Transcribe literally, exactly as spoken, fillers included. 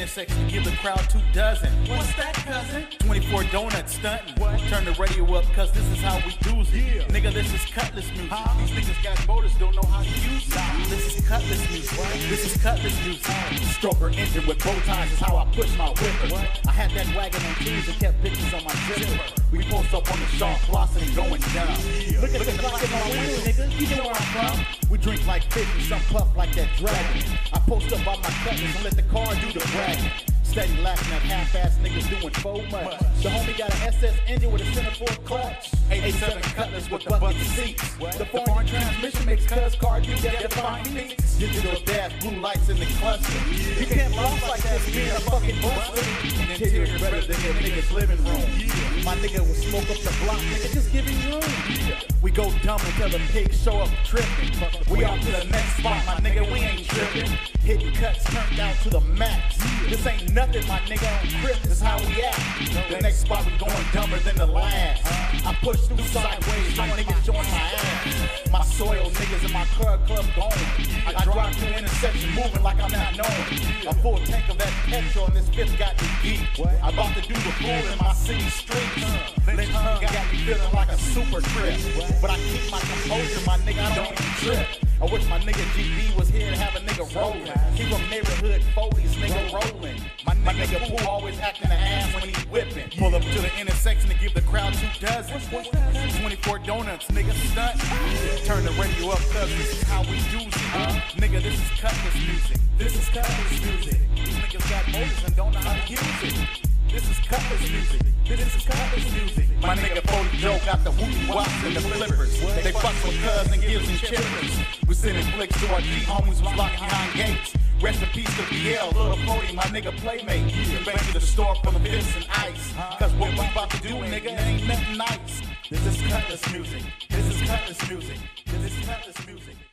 intersection to give the crowd two dozen. What's that, cousin? twenty-four donuts stunting. What? Turn the radio up, cause this is how we do it. Yeah. Nigga, this is Cutlass music. Huh? These niggas got motors, don't know how to use it. Nah. This is Cutlass music. What? This is Cutlass music. Stroker engine with bow ties is how I push my whipper. What? I had that wagon on keys and kept bitches on my zipper. We post up on the sharp blossom and going down. Yeah. Look at the clock in my window, nigga. You know where I'm from. We drink like fish and some puff like that dragon. I post up by my Cutlass and let the car do the bragging. Steady laughing at half-ass niggas doing so much. The homie got an S S engine with a center four clutch. eighty-seven Cutlass with the bucket seats. The foreign transmission makes cuz car do that define feats. Digital dash, blue lights in the cluster. You can't bounce like that being a fucking buster. Interior better than your nigga's living room. My nigga will smoke up the block, nigga, just give him room. We go dumb until the pigs show up tripping. We on to the next spot, my nigga, we ain't tripping. Hitting cuts turned out to the max. This ain't nothing, my nigga, on grip, this is how we act. The next spot we going dumber than the last. I push through sideways, my niggas join my ass. My soil niggas in my club club going. I drive through intersection moving like I'm not known. A full tank of that petrol and this fifth got me deep. I'm about to do the fool in my city streets. Lynch got me feeling like a super trip. But I keep my composure, my nigga, I don't even trip. I wish my nigga G B was here to have a nigga rolling. He from neighborhood forties, nigga rolling. My nigga, my nigga Pooh always acting an ass when he whipping. Pull up to the intersection to give the crowd two dozen. twenty-four donuts, nigga stunt. Turn the radio up, cuz this is how we do it. Uh, nigga, this is Cutlass music. This is Cutlass music. These niggas got motors and don't know how to use it. This is Cutlass music. This is Cutlass music. My nigga Foley Joe got the whoopie wops and the flippers. They fuck with cuz and gives and chippers. We sending flicks to our G homies who's locked behind gates. Rest in peace to B L, little Foley, my nigga playmate. Been back to the store full of fists and ice. Cause what we about to do, nigga, ain't nothing nice. This is Cutlass music. This is Cutlass music. This is Cutlass music.